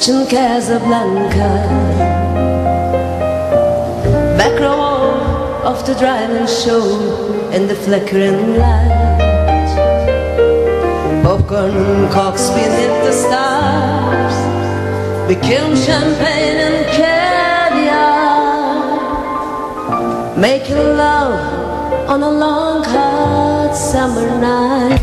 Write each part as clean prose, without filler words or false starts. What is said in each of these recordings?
watching Casablanca. Back row of the driving show in the flickering light. Popcorn and cocks beneath the stars became champagne and caviar. Making love on a long hot summer night.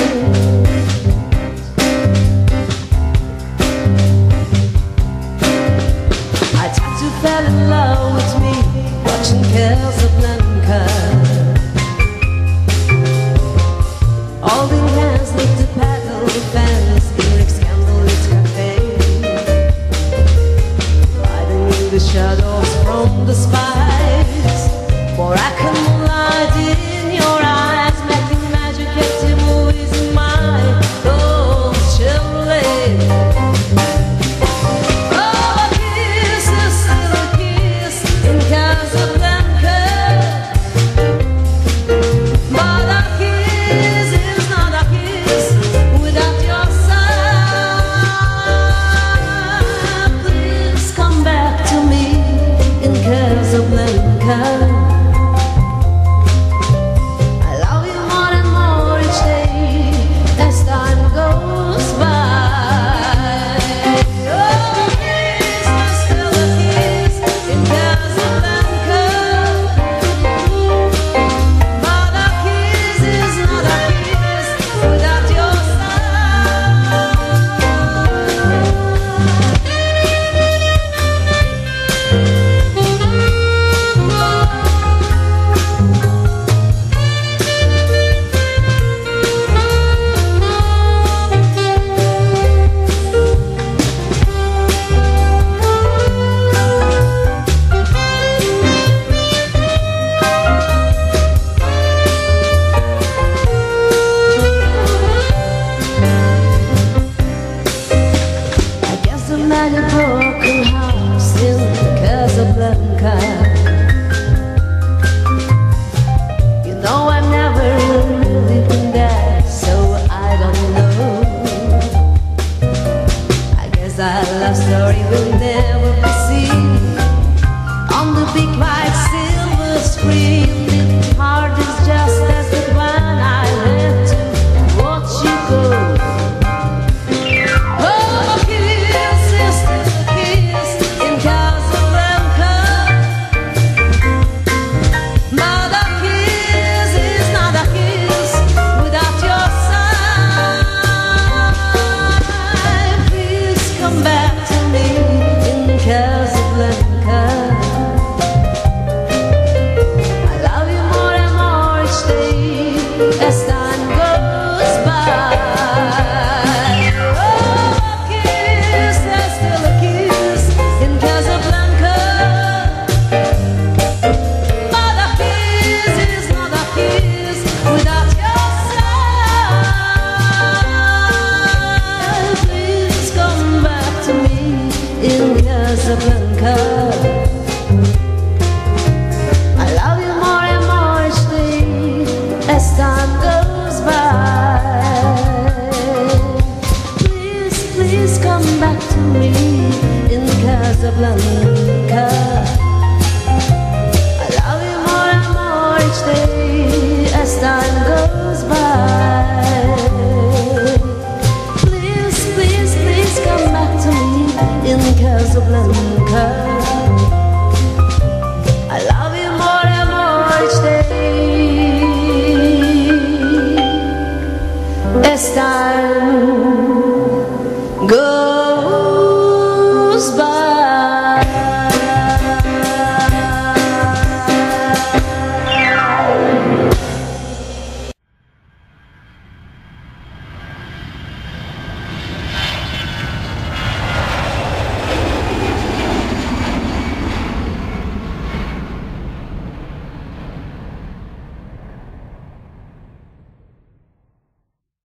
Fell in love with me, watching Casablanca. Holding hands with the paddle fans in Rick's candlelit cafe. Hiding in the shadows from the spies, for I can lie.